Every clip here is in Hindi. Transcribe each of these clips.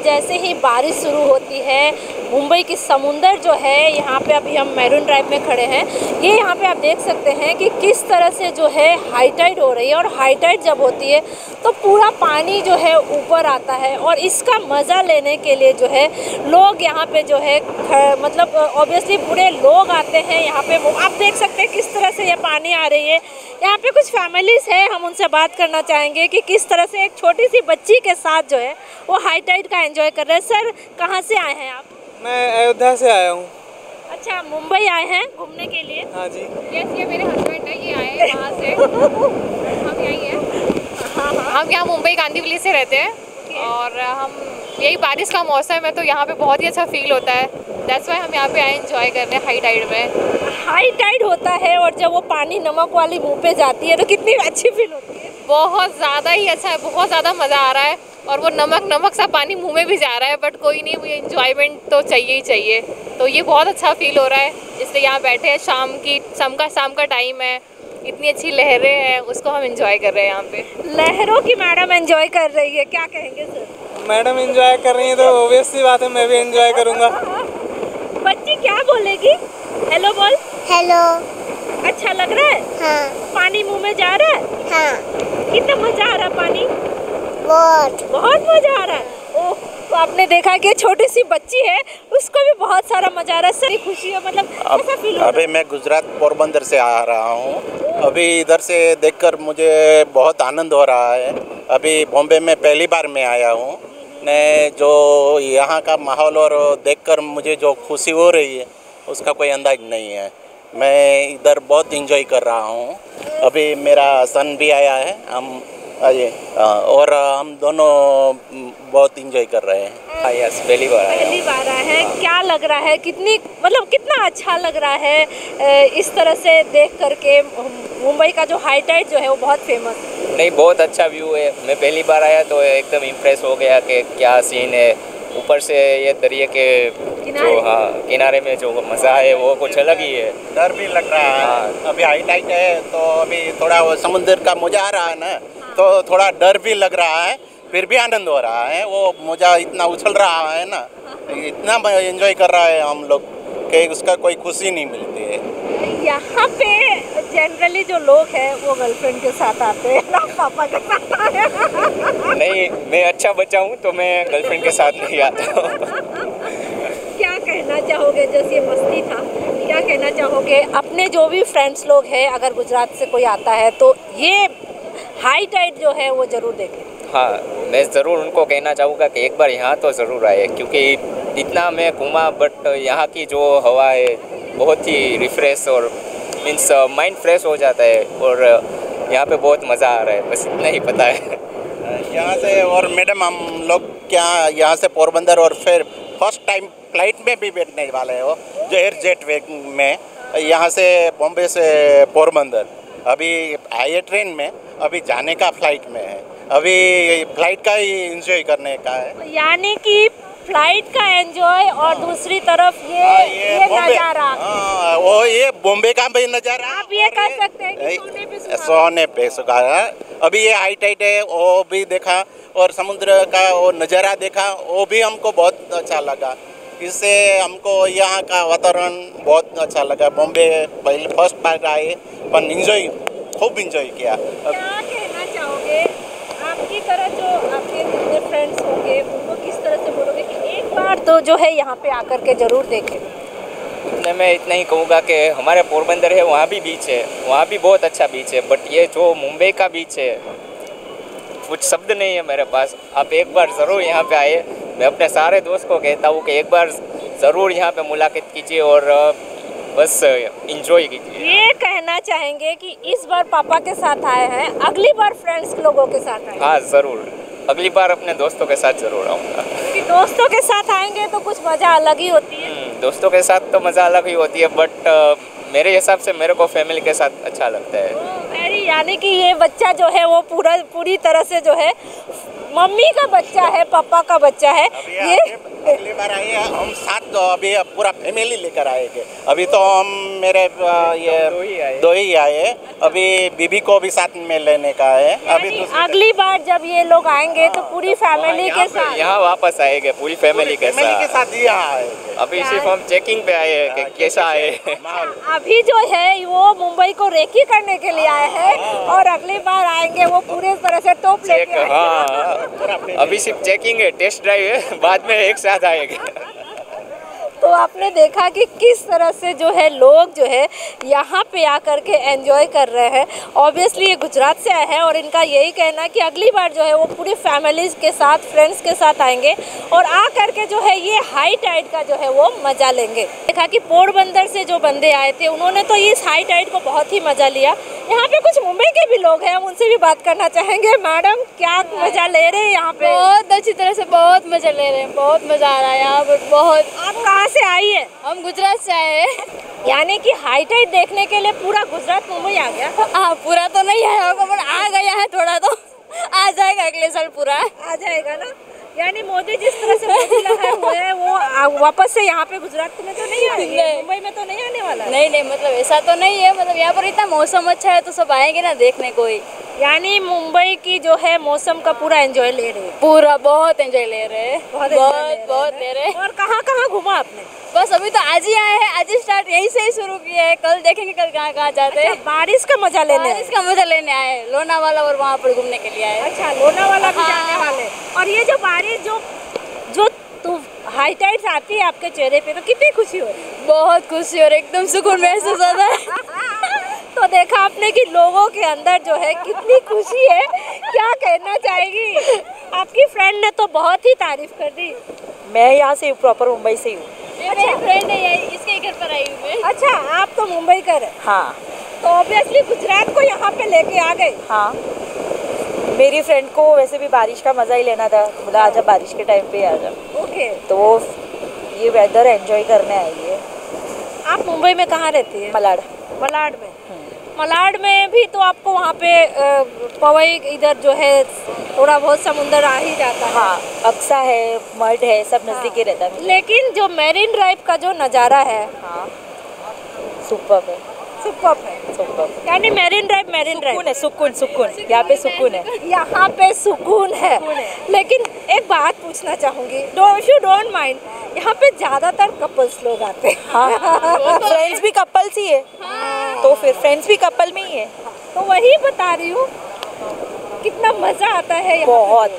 जैसे ही बारिश शुरू होती है, मुंबई की समुंदर जो है, यहाँ पे अभी हम मैरून ड्राइव में खड़े हैं, ये यहाँ पे आप देख सकते हैं कि किस तरह से जो है हाई टाइड हो रही है। और हाई टाइड जब होती है तो पूरा पानी जो है ऊपर आता है और इसका मज़ा लेने के लिए जो है लोग यहाँ पे जो है मतलब ऑब्वियसली पूरे लोग आते हैं यहाँ पे। आप देख सकते हैं किस तरह से ये पानी आ रही है। यहाँ पे कुछ फैमिलीज़ है, हम उनसे बात करना चाहेंगे कि किस तरह से एक छोटी सी बच्ची के साथ जो है वो हाई टाइड का एंजॉय कर रहे हैं। सर, कहाँ से आए हैं आप? मैं अयोध्या से आया हूँ। अच्छा, मुंबई आए हैं घूमने के लिए? हाँ जी। ये मेरे हस्बैंड है, ये आए हैं वहाँ से। हम यहीं हैं। हाँ, हम यहाँ मुंबई कांदीवली से रहते हैं और हम यही बारिश का मौसम है तो यहाँ पे बहुत ही अच्छा फील होता है। दैट्स वाई हम यहाँ पे आए एंजॉय करने हाई टाइड में। हाई टाइड होता है और जब वो पानी नमक वाली मुंह पे जाती है तो कितनी अच्छी फील होती है। बहुत ज़्यादा ही अच्छा है, बहुत ज़्यादा मज़ा आ रहा है और वो नमक सा पानी मुंह में भी जा रहा है, बट कोई नहीं, वो एंजॉयमेंट तो चाहिए ही चाहिए। तो ये बहुत अच्छा फील हो रहा है। इसलिए यहाँ बैठे हैं, शाम का टाइम है, इतनी अच्छी लहरें हैं, उसको हम एंजॉय कर रहे हैं यहाँ पे। लहरों की मैडम एंजॉय कर रही है, क्या कहेंगे सर? मैडम एंजॉय कर रही है तो ऑब्वियस सी बात है मैं भी एंजॉय करूँगा। बच्ची क्या बोलेगी? हेलो बोल। हेलो। अच्छा लग रहा है? हाँ। पानी मुंह में जा रहा है? हाँ। कितना मजा आ रहा है पानी? बहुत मजा आ रहा है। ओह, तो आपने देखा कि छोटी सी बच्ची है, उसको भी बहुत सारा मजा आ रहा है। सर, खुशी है, मतलब कैसा फील हो रहा है? अभी मैं गुजरात पोरबंदर से आ रहा हूँ। अभी इधर से देखकर मुझे बहुत आनंद हो रहा है। अभी बॉम्बे में पहली बार मैं आया हूँ ने जो यहाँ का माहौल और देखकर मुझे जो खुशी हो रही है उसका कोई अंदाज नहीं है। मैं इधर बहुत एंजॉय कर रहा हूँ। अभी मेरा सन भी आया है, और हम दोनों बहुत एंजॉय कर रहे हैं। यस, पहली बार आया है। क्या लग रहा है, कितना अच्छा लग रहा है इस तरह से देख करके? मुंबई का जो हाई टाइड जो है वो बहुत फेमस है। नहीं, बहुत अच्छा व्यू है। मैं पहली बार आया तो एकदम इम्प्रेस हो गया कि क्या सीन है। ऊपर से ये दरिया के किनारे में जो मज़ा है वो कुछ अलग ही है। डर भी लग रहा है। हाँ। अभी हाई टाइड है तो अभी थोड़ा वो समुद्र का मजा आ रहा है ना, तो थोड़ा डर भी लग रहा है, फिर भी आनंद हो रहा है। वो मजा इतना उछल रहा है ना, इतना एंजॉय कर रहा है हम लोग कि उसका कोई खुशी नहीं मिलती है। यहाँ पे जनरली जो लोग हैं वो गर्लफ्रेंड के साथ आते हैं ना पापा के साथ आते हैं? नहीं, मैं अच्छा बच्चा हूँ तो मैं गर्लफ्रेंड के साथ नहीं आता हूँ। क्या कहना चाहोगे, जैसे ये मस्ती था, क्या कहना चाहोगे अपने जो भी फ्रेंड्स लोग हैं, अगर गुजरात से कोई आता है तो ये हाई टाइड जो है वो ज़रूर देखें? हाँ, मैं ज़रूर उनको कहना चाहूँगा कि एक बार यहाँ तो ज़रूर आए, क्योंकि इतना मैं घूमा बट यहाँ की जो हवा है बहुत ही रिफ्रेश और मीन्स माइंड फ्रेश हो जाता है और यहाँ पे बहुत मज़ा आ रहा है, बस इतना ही पता है। यहाँ से और मैडम हम लोग क्या यहाँ से पोरबंदर और फिर फर्स्ट टाइम फ्लाइट में भी बैठने वाले हो, जो एयर जेट वे में यहाँ से बॉम्बे से पोरबंदर। अभी आए ट्रेन में, अभी जाने का फ्लाइट में है, अभी फ्लाइट का ही एंजॉय करने का है। यानी कि फ्लाइट का एंजॉय और दूसरी तरफ ये नज़ारा। वो ये बॉम्बे का भी नज़ारा आप ये कह सकते हैं कि सोने पे सुहागा। अभी ये हाई टाइड है वो भी देखा और समुद्र का वो नज़ारा देखा, वो भी हमको बहुत अच्छा लगा। इससे हमको यहाँ का वातावरण बहुत अच्छा लगा। बॉम्बे पहले फर्स्ट बार आए पर एंजॉय, खूब एंजॉय किया। क्या कहना चाहोगे आपकी तरह जो आपके जितने फ्रेंड्स होंगे उनको किस तरह से बोलोगे कि एक बार तो जो है यहाँ पे आकर के ज़रूर देखें? मैं इतना ही कहूँगा कि हमारे पोरबंदर है, वहाँ भी बीच है, वहाँ भी बहुत अच्छा बीच है, बट ये जो मुंबई का बीच है कुछ शब्द नहीं है मेरे पास। आप एक बार ज़रूर यहाँ पे आए। मैं अपने सारे दोस्त को कहता हूँ कि एक बार ज़रूर यहाँ पे मुलाकात कीजिए और बस इंजॉय कीजिए। ये कहना चाहेंगे कि इस बार पापा के साथ आए हैं, अगली बार फ्रेंड्स लोगों के साथ आए? हाँ ज़रूर, अगली बार अपने दोस्तों के साथ ज़रूर आऊँगा। कि दोस्तों के साथ आएंगे तो कुछ मज़ा अलग ही होती है। दोस्तों के साथ तो मज़ा अलग ही होती है, बट मेरे हिसाब से मेरे को फैमिली के साथ अच्छा लगता है। यानी कि ये बच्चा जो है वो पूरी तरह से जो है मम्मी का बच्चा है, पापा का बच्चा है। ये अगली बार आए हम साथ, तो अभी पूरा फैमिली लेकर आएंगे। अभी तो हम मेरे ये दो ही आए, अभी बीबी को भी साथ में लेने का है। अभी अगली बार जब ये लोग आएंगे तो पूरी फैमिली के साथ यहाँ वापस आएंगे, पूरी फैमिली के साथ यहाँ आएंगे। अभी सिर्फ हम चेकिंग पे आए हैं कि कैसा है। अभी जो है वो मुंबई को रेकी करने के लिए आए हैं और अगली बार आएंगे वो पूरे तरह से टॉप लेके आएंगे। हाँ, अभी सिर्फ चेकिंग है, टेस्ट ड्राइव है, बाद में एक साथ आएंगे। तो आपने देखा कि किस तरह से जो है लोग जो है यहाँ पे आकर के एंजॉय कर रहे हैं। ऑब्वियसली ये गुजरात से आए हैं और इनका यही कहना है कि अगली बार जो है वो पूरी फैमिलीज के साथ, फ्रेंड्स के साथ आएंगे और आ करके जो है ये हाई टाइड का जो है वो मज़ा लेंगे। देखा कि पोरबंदर से जो बंदे आए थे उन्होंने तो इस हाई टाइड को बहुत ही मज़ा लिया। यहाँ पे कुछ मुंबई के भी लोग हैं, हम उनसे भी बात करना चाहेंगे। मैडम, क्या मज़ा ले रहे हैं यहाँ पे? बहुत अच्छी तरह से बहुत मज़ा ले रहे हैं, बहुत मज़ा आ रहा है यहाँ पर बहुत। आप कहाँ से आई है? हम गुजरात से आए हैं। यानी कि हाई टाइड देखने के लिए पूरा गुजरात मुंबई आ गया? हाँ, पूरा तो नहीं आया होगा पर आ गया है, थोड़ा तो आ जाएगा अगले साल, पूरा आ जाएगा ना। यानी मोदी जिस तरह से मोदी लगाए हुए हैं वो वापस से यहाँ पे गुजरात में तो नहीं आ रही है, मुंबई में तो नहीं आने वाला है। नहीं, मतलब ऐसा तो नहीं है, मतलब यहाँ पर इतना मौसम अच्छा है तो सब आएंगे ना देखने को ही। यानी मुंबई की जो है मौसम का पूरा एंजॉय ले रहे हैं। पूरा बहुत एंजॉय ले रहे हैं, बहुत ले रहे हैं। और कहाँ कहाँ घूमा आपने? बस अभी तो आज ही आए हैं, आज ही स्टार्ट यहीं से ही शुरू किया है, कल देखेंगे कल कहाँ कहाँ जाते हैं। बारिश का मजा लेने? बारिश का मजा लेने आए हैं, लोनावाला और वहाँ पर घूमने के लिए आए। अच्छा, लोनावाला भी जाने वाले। और ये जो बारिश जो हाई टाइड्स आती है आपके चेहरे पे, तो कितनी खुशी हो रही है? बहुत खुशी और एकदम सुकून महसूस होता है। तो देखा आपने कि लोगों के अंदर जो है कितनी खुशी है। क्या कहना चाहेगी? आपकी फ्रेंड ने तो बहुत ही तारीफ कर दी। मैं यहाँ से प्रॉपर मुंबई से हूँ। मेरी फ्रेंड है, इसके घर पर आई हूँ मैं। अच्छा, आप तो मुंबई का है? हाँ। तो ऑब्वियसली गुजरात को यहाँ पे लेके आ गए? हाँ, मेरी फ्रेंड को वैसे भी बारिश का मज़ा ही लेना था, बोला आजा बारिश के टाइम पे आ जा। ओके। तो वो ये वेदर एंजॉय करने आई है। आप मुंबई में कहाँ रहती है? मलाड। मलाड में? मलाड में भी तो आपको वहाँ पे पवई इधर जो है थोड़ा बहुत समुंदर आ ही जाता है। हाँ, अक्सा है, मड है, सब नज़दीक ही रहता है। लेकिन जो मैरीन ड्राइव का जो नज़ारा है, हाँ, सुपर्ब है। सुपर्ब है। सुपर्ब। यानी मैरीन ड्राइव सुकून है, सुकून। यहाँ पे सुकून है। यहाँ पे सुकून है। लेकिन एक बात पूछना चाहूँगी, इफ यू डोंट माइंड, यहाँ पे ज़्यादातर कपल्स लोग आते हैं। हाँ, फ्रेंड्स भी कपल्स ही है। तो फिर फ्रेंड्स भी कपल में ही है। तो वही बता रही हूँ, कितना मज़ा आता है यहाँ।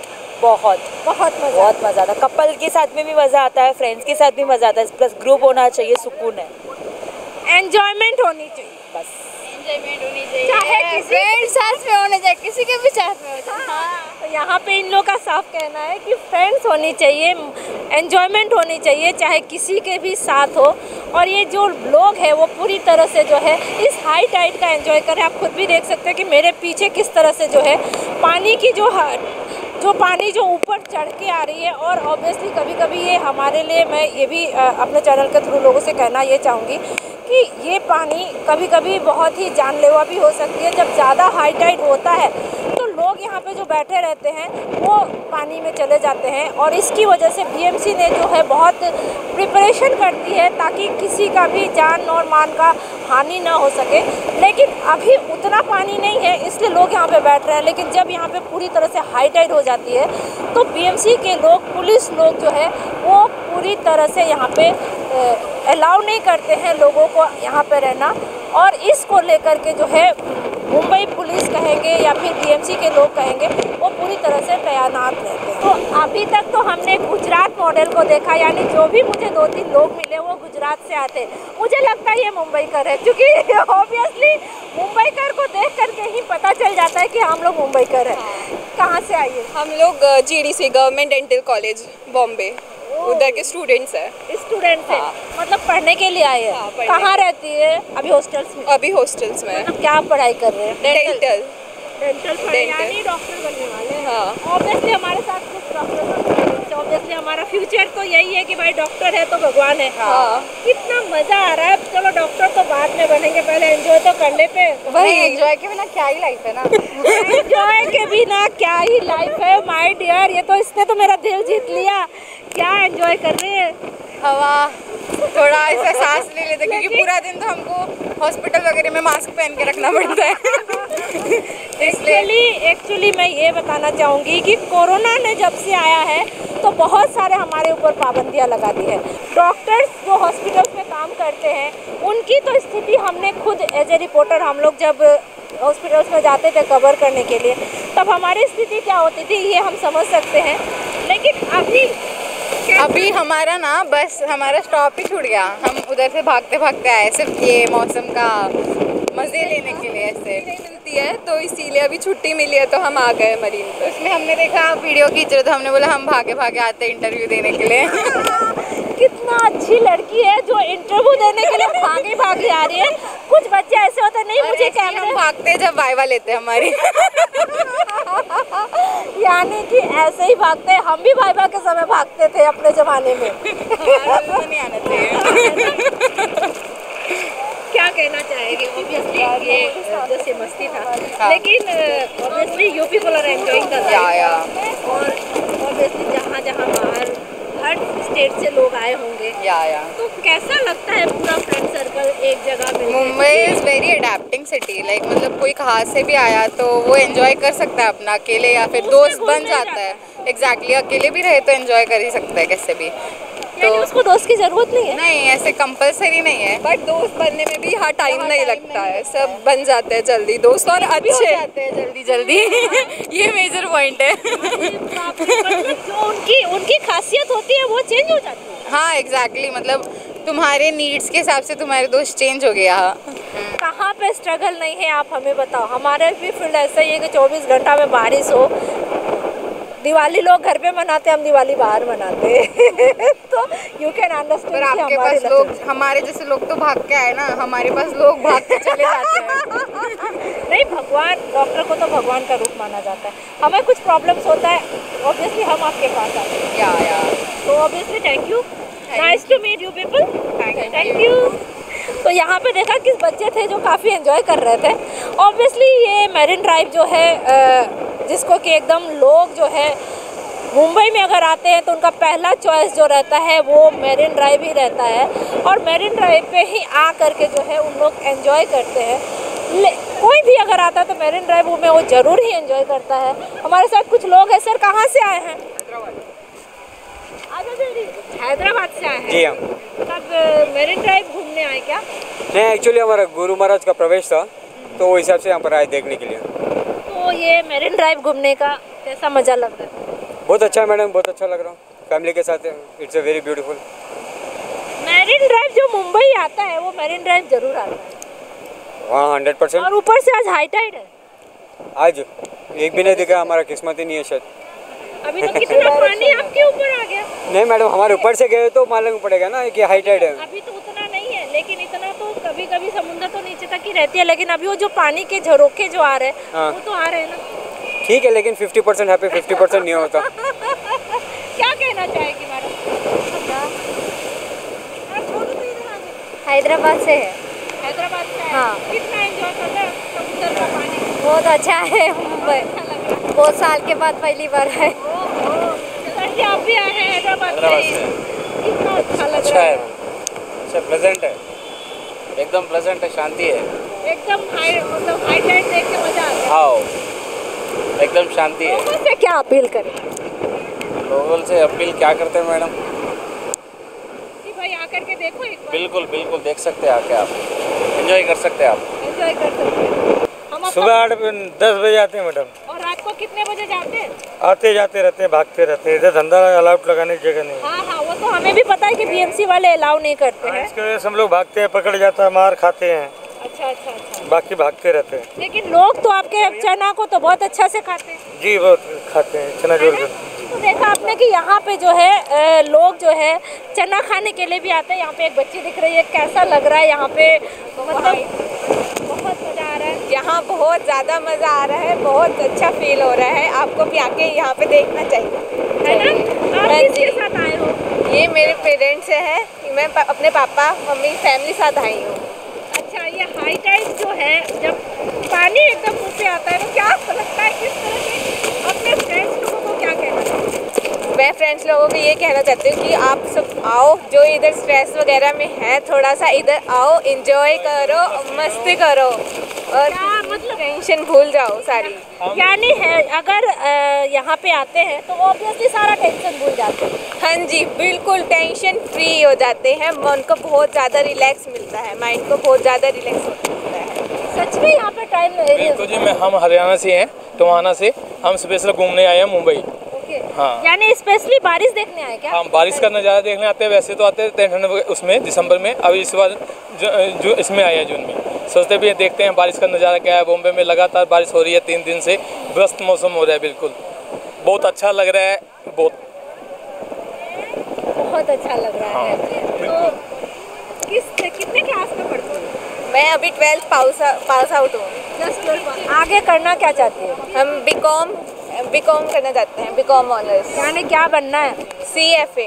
बहुत मज़ा आता है। कपल के साथ में भी मज़ा आता है, फ्रेंड्स के साथ भी मज़ा आता है, प्लस ग्रुप होना चाहिए, सुकून है। एंजॉयमेंट होनी चाहिए, बस एंजॉयमेंट होनी चाहिए, चाहे किसी फ्रेंड साथ में होने चाहिए, किसी के भी साथ में हो जाए। हाँ। तो यहाँ पे इन लोगों का साफ कहना है कि फ्रेंड्स होनी चाहिए, एंजॉयमेंट होनी चाहिए, चाहे किसी के भी साथ हो। और ये जो लोग हैं वो पूरी तरह से जो है इस हाई टाइड का एंजॉय करें। आप खुद भी देख सकते हैं कि मेरे पीछे किस तरह से जो है पानी की जो पानी जो ऊपर चढ़ के आ रही है। और ऑब्वियसली कभी कभी ये हमारे लिए, मैं ये भी अपने चैनल के थ्रू लोगों से कहना ये चाहूँगी कि ये पानी कभी कभी बहुत ही जानलेवा भी हो सकती है। जब ज़्यादा हाई टाइड होता है तो लोग यहाँ पे जो बैठे रहते हैं वो पानी में चले जाते हैं। और इसकी वजह से बीएमसी ने जो है बहुत प्रिपरेशन करती है ताकि किसी का भी जान और मान का हानि ना हो सके। लेकिन अभी उतना पानी नहीं है, इसलिए लोग यहाँ पे बैठ रहे हैं। लेकिन जब यहाँ पे पूरी तरह से हाई टाइड हो जाती है तो बीएमसी के लोग, पुलिस लोग जो है वो पूरी तरह से यहाँ पे अलाउ नहीं करते हैं लोगों को यहाँ पे रहना। और इसको लेकर के जो है मुंबई पुलिस कहेंगे या फिर बीएमसी के लोग कहेंगे, वो पूरी तरह से तैनात रहते हैं। तो अभी तक तो हमने गुजरात मॉडल को देखा, यानी जो भी मुझे 2-3 लोग मिले वो गुजरात से आते। मुझे लगता है ये मुंबई कर है, क्योंकि ऑब्वियसली मुंबई कर को देख करके ही पता चल जाता है कि हम लोग मुंबई कर है। कहाँ से आइए? हम लोग GDC government dental college Bombay, उधर के स्टूडेंट्स हैं। स्टूडेंट है? हाँ। मतलब पढ़ने के लिए आए हैं? हाँ, पढ़ने। कहाँ रहती है? अभी हॉस्टल्स में? अभी हॉस्टल्स में। मतलब क्या पढ़ाई कर रहे हैं? डेंटल। डेंटल पढ़े, यानी डॉक्टर बनने वाले हैं। हाँ। ऑब्वियसली हमारे साथ कुछ डॉक्टर ऑब्वियसली ऑब्वियसली हमारा फ्यूचर तो यही है कि भाई डॉक्टर है तो भगवान है। हाँ। कितना मजा आ रहा है। चलो डॉक्टर तो बाद में बनेंगे, पहले एंजॉय तो कर लेते हैं। वही एंजॉय के बिना क्या ही लाइफ है ना। एंजॉय के बिना क्या ही लाइफ है माय डियर। ये तो इसने तो मेरा दिल जीत लिया। क्या एंजॉय कर रहे हैं? हवा, थोड़ा ऐसा सांस ले लेते क्योंकि पूरा दिन तो हमको हॉस्पिटल वगैरह में मास्क पहन के रखना पड़ता है। एक्चुअली मैं ये बताना चाहूँगी कि कोरोना ने जब से आया है तो बहुत सारे हमारे ऊपर पाबंदियाँ लगा दी है। डॉक्टर्स जो हॉस्पिटल्स में काम करते हैं उनकी तो स्थिति हमने खुद एज ए रिपोर्टर, हम लोग जब हॉस्पिटल्स में जाते थे कवर करने के लिए, तब हमारी स्थिति क्या होती थी ये हम समझ सकते हैं। लेकिन अभी हमारा ना बस हमारा स्टॉप ही छूट गया। हम उधर से भागते भागते आए सिर्फ ये मौसम का मज़े लेने के लिए। ऐसे नहीं मिलती है तो इसीलिए अभी छुट्टी मिली है तो हम आ गए मरीन पे। उसमें हमने देखा वीडियो खींच रहे तो हमने बोला हम भागे भागे आते इंटरव्यू देने के लिए। कितना अच्छी लड़की है जो इंटरव्यू देने के लिए भागे भागे आ रही है। कुछ बच्चे ऐसे होते नहीं मुझे कैमरे हम भागते जब वाइवा लेते हमारी। यानी कि ऐसे ही भागते हैं। हम भी वाइवा के समय भागते थे अपने जमाने में। नहीं आना चाहिए। क्या कहना चाहेंगे? ऑब्वियसली ये जैसे मस्ती था लेकिन obviously you people are enjoying the life. और ऑब्वियसली जहाँ जहाँ बाहर हर स्टेट से लोग आए होंगे तो कैसा लगता है पूरा फ्रेंड सर्कल एक जगह मिलके? Mumbai is very adapting city. Like मतलब कोई कहाँ से भी आया तो वो एंजॉय कर सकता है अपना अकेले, या फिर दोस्त बन जाता है। एग्जैक्टली अकेले भी रहे तो एंजॉय कर ही सकता है कैसे भी। तो उसको दोस्त की जरूरत नहीं है? नहीं, ऐसे कंपलसरी नहीं है, बट दोस्त बनने में भी टाइम नहीं लगता है। सब बन जाते हैं जल्दी दोस्त और अच्छे जाते हैं जल्दी जल्दी। ये मेजर पॉइंट है। जो उनकी खासियत होती है वो चेंज हो जाती है। हाँ एग्जैक्टली, मतलब तुम्हारे नीड्स के हिसाब से तुम्हारे दोस्त चेंज हो गया। कहाँ पे स्ट्रगल नहीं है आप हमें बताओ। हमारे भी फील्ड ऐसा ही है कि 24 घंटा में बारिश हो। दिवाली लोग घर पे मनाते, हम दिवाली बाहर मनाते। तो यू कैन अंडरस्टैंड। पर आपके पास लोग, हमारे जैसे लोग तो भाग के आए ना, हमारे पास लोग भाग के चले जाते हैं। नहीं, भगवान, डॉक्टर को तो भगवान का रूप माना जाता है। हमें कुछ प्रॉब्लम्स होता है ऑब्वियसली हम आपके पास आते हैं। या तो obviously thank you, nice to meet you people, thank you. तो यहाँ पे देखा किस बच्चे थे जो काफ़ी एंजॉय कर रहे थे। ऑब्वियसली ये मैरिन ड्राइव जो है जिसको कि एकदम लोग जो है मुंबई में अगर आते हैं तो उनका पहला चॉइस जो रहता है वो मैरिन ड्राइव ही रहता है। और मैरिन ड्राइव पे ही आ करके जो है उन लोग एंजॉय करते हैं। कोई भी अगर आता है तो मैरिन ड्राइव में वो ज़रूर ही एंजॉय करता है। हमारे साथ कुछ लोग हैं। सर कहाँ से आए हैं? हैदराबाद से आए हैं। जी हाँ। तब मैरिन ड्राइव घूमने आए क्या? नहीं, एक्चुअली हमारा गुरु महाराज का प्रवेश था तो वो हिसाब से यहाँ पर आए देखने के लिए। तो ये मैरिन ड्राइव घूमने का कैसा मज़ा लग रहा है? बहुत अच्छा है मैडम, बहुत अच्छा लग रहा हूँ। फैमिली के साथ it's a very beautiful. Marine Drive जो मुंबई आता है वो मैरिन ड्राइव जरूर आता है। हाँ 100%। और ऊपर से आज हाई टाइड है। आज एक भी नहीं दिखा, हमारा किस्मत ही नहीं है शायद। अभी तो कितना पानी आपके ऊपर आ गया। नहीं मैडम, हमारे ऊपर से गए तो मालूम पड़ेगा ना कि हाई टाइड है। अभी तो उतना नहीं है लेकिन इतना तो कभी कभी समुद्र तो नीचे तक ही रहती है। लेकिन अभी वो जो पानी के झरोखे जो आ रहे हैं हाँ। वो तो आ रहे हैं ना। ठीक है, लेकिन 50% हैप्पी 50% नहीं होता। क्या कहना चाहेगी मैडम? हैदराबाद से है। हैदराबाद से आए। हाँ। कितना एंजॉय कर रहे हैं समुद्र का पानी? बहुत अच्छा है मुंबई। बहुत साल के बाद पहली बार है। सर जी आप भी आए हैं हैदराबाद से? कितना अच्छा लग रहा है? अच्छा प्लेजेंट है, एकदम प्लेजेंट है, शांति है, एकदम मतलब हाई टाइड देख के मजा आ गया। हाँ एकदम शांति है। लोगों से क्या अपील करें? लोगों से अपील क्या करते हैं मैडम? कि भाई आकर के देखो एक बार। बिल्कुल बिल्कुल देख सकते हैं आके, आप एंजॉय कर सकते हैं, आप एंजॉय कर सकते हैं। हम सुबह 8-10 बजे आते हैं मैडम। और रात को कितने बजे जाते हैं? आते जाते रहते हैं, भागते रहते हैं। इधर धंधा अलाउड लगाने की जगह नहीं। हाँ हाँ, वो तो हमें भी पता है कि बीएमसी वाले अलाउ नहीं करते हैं। इसकी वजह से हम लोग भागते हैं, पकड़ जाता है, मार खाते हैं। अच्छा अच्छा अच्छा। बाकी भागते रहते हैं। लेकिन लोग तो आपके चना को तो बहुत अच्छा से खाते हैं। जी बहुत खाते हैं, चना जोड़ कर। तो देखा आपने कि यहाँ पे जो है लोग जो है चना खाने के लिए भी आते हैं। यहाँ पे एक बच्ची दिख रही है, कैसा लग रहा है यहाँ पे? मतलब बहुत मजा आ रहा है। यहाँ बहुत ज़्यादा मज़ा आ रहा है, बहुत अच्छा फील हो रहा है। आपको भी आके यहाँ पे देखना चाहिए, है ना? आप किसके साथ आए हो? ये मेरे पेरेंट्स हैं, मैं अपने पापा मम्मी फैमिली साथ आई हूँ। अच्छा, ये हाई टाइड जो है, जब पानी एकदम मुँह पे आता है तो क्या लगता है, किस तरह से अपने फ्रेंड्स लोगों को क्या कहना चाहिए? मैं फ्रेंड्स लोगों को ये कहना चाहती हूँ कि आप सब आओ, जो इधर स्ट्रेस वगैरह में है थोड़ा सा इधर आओ, एंजॉय करो, मस्ती करो और मतलब टेंशन भूल जाओ सारी। यानी है अगर यहाँ पे आते हैं तो ऑब्वियसली सारा टेंशन भूल जाते हैं। हाँ जी, बिल्कुल टेंशन फ्री हो जाते हैं, मन को बहुत ज़्यादा रिलैक्स मिलता है, माइंड को बहुत ज़्यादा रिलैक्स मिलता है। सच में यहाँ पे टाइम बिल्कुल जी, हम हरियाणा से हैं, टोहाना से। हम स्पेशल घूमने आए हैं मुंबई। हाँ, यानी स्पेशली बारिश देखने आए क्या? हम बारिश का नज़ारा देखने आते हैं। वैसे तो आते हैं ठंड उसमें दिसंबर में, अभी इस बार जो इसमें आए हैं जून में। सोचते भी देखते हैं बारिश का नज़ारा क्या है। बॉम्बे में लगातार बारिश हो रही है, 3 दिन से व्यस्त मौसम हो रहा है। बिल्कुल बहुत अच्छा लग रहा है, बहुत अच्छा लग रहा है। तो कितने क्लास में पढ़ते हो? मैं अभी 12th पास आउट हूँ। जस्ट 12 आगे करना क्या चाहती हो? हम बीकॉम करना चाहते हैं, बीकॉम ऑनर्स। यानी क्या बनना है? CFA।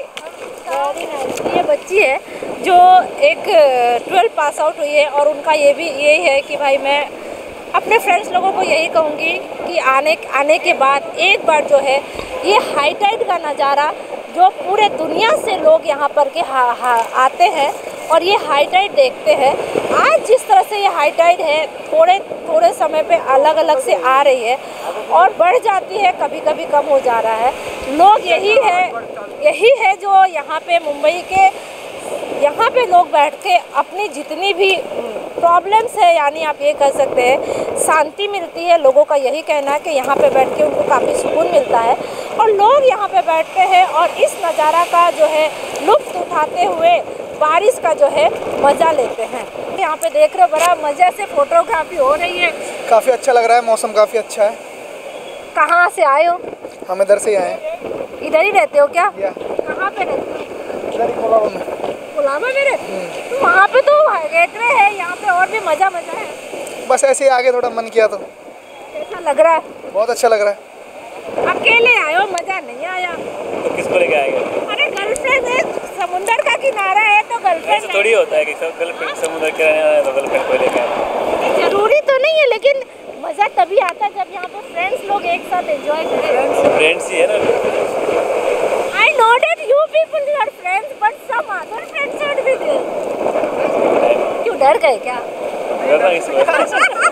ये बच्ची है जो एक 12 पास आउट हुई है और उनका यही है कि भाई मैं अपने फ्रेंड्स लोगों को यही कहूँगी कि आने के बाद एक बार जो है ये हाई टाइड का नज़ारा, जो पूरे दुनिया से लोग यहाँ पर के आते हैं और ये हाई टाइड देखते हैं। आज जिस तरह से ये हाई टाइड है, थोड़े समय पे अलग अलग से आ रही है और बढ़ जाती है, कभी कभी कम हो जा रहा है। लोग यही है जो यहाँ पे मुंबई के यहाँ पे लोग बैठ के अपनी जितनी भी प्रॉब्लम्स है, यानी आप ये कह सकते हैं शांति मिलती है। लोगों का यही कहना है कि यहाँ पे बैठ के उनको काफ़ी सुकून मिलता है और लोग यहाँ पे बैठते हैं और इस नज़ारा का जो है लुत्फ़ उठाते हुए बारिश का जो है मज़ा लेते हैं। यहाँ पे देख रहे हो, बड़ा मज़े से फोटोग्राफी हो रही है। काफ़ी अच्छा लग रहा है, मौसम काफ़ी अच्छा है। कहाँ से आए हो? हम इधर से आए हैं। इधर ही रहते हो क्या? कहाँ पे रहते हो? इधर ही कोलाबा में। कोलाबा में रहते हो? तो वहाँ पे तो गेटवे है, यहाँ पे और भी मज़ा है। बस ऐसे ही आगे थोड़ा मन किया तो। कैसा लग रहा है? बहुत अच्छा लग रहा है। अकेले आए हो, मज़ा नहीं आया? तो किसको लेके आएंगे? अरे गर्लफ्रेंड है, समुंदर का किनारा है तो गर्लफ्रेंड थोड़ी होता है कि सब गर्लफ्रेंड समुद्र के रहने वाले तो गर्लफ्रेंड को लेके आए। जरूरी तो नहीं है, लेकिन मज़ा तभी आता है जब यहाँ पे फ्रेंड्स लोग एक साथ एंजॉय करें। फ्रेंड्स ही है ना। I know that you people are friends, but some other friends should be there. क्यों डर गए क्या? डरना किसको?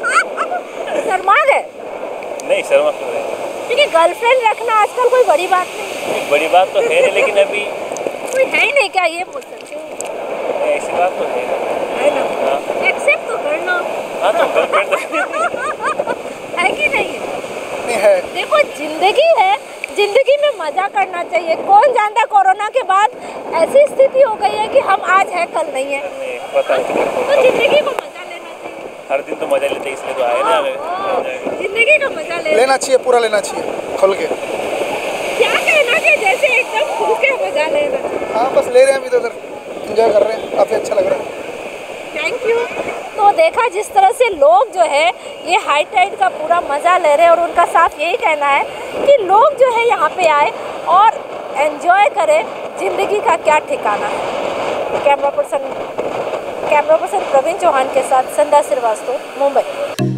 शर्मा गए? नहीं, शर्मा क्यों है? क्योंकि गर्लफ्रेंड रखना आजकल कोई बड़ी बात नहीं। बड़ी बात तो है नहीं, लेकिन अभी कोई है ही नहीं क्या, ये बोल सकते हो? ऐसी बात तो है ना। एक्सेप्ट तो करना। हाँ तो गर्लफ्रेंड है कि नहीं? नहीं है। देखो, जिंदगी है, जिंदगी में मज़ा करना चाहिए। कौन जानता कोरोना के बाद ऐसी स्थिति हो गई है कि हम आज है कल नहीं है। पता नहीं, तो जिंदगी को मज़ा लेना चाहिए। हर दिन तो मजा लेते हैं, इसलिए तो आए ना। जिंदगी का मज़ा लेना चाहिए, पूरा लेना चाहिए, खुल के। क्या कहना कि जैसे एकदम खुल के मज़ा लेना? हाँ, बस ले रहे हैं, अभी तो इधर एंजॉय कर रहे हैं, काफ़ी अच्छा लग रहा है। Thank you. तो देखा जिस तरह से लोग जो है ये हाई टाइड का पूरा मज़ा ले रहे हैं और उनका साफ यही कहना है कि लोग जो है यहाँ पे आए और एंजॉय करें। ज़िंदगी का क्या ठिकाना है। कैमरा पर्सन प्रवीण चौहान के साथ संध्या श्रीवास्तव, मुंबई।